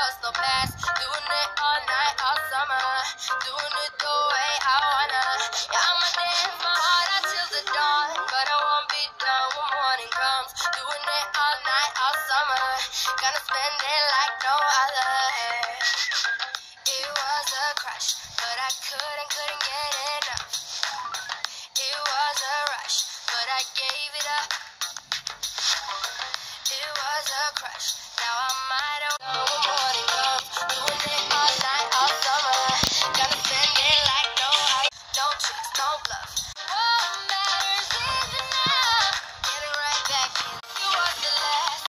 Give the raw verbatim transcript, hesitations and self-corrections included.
slow pass. Doing it all night, all summer. Doing it the way I wanna. Yeah, I'ma dance my heart out till the dawn, but I won't be done when morning comes. Doing it all night, all summer. Gonna spend it like no other. It was a crush, but I couldn't, couldn't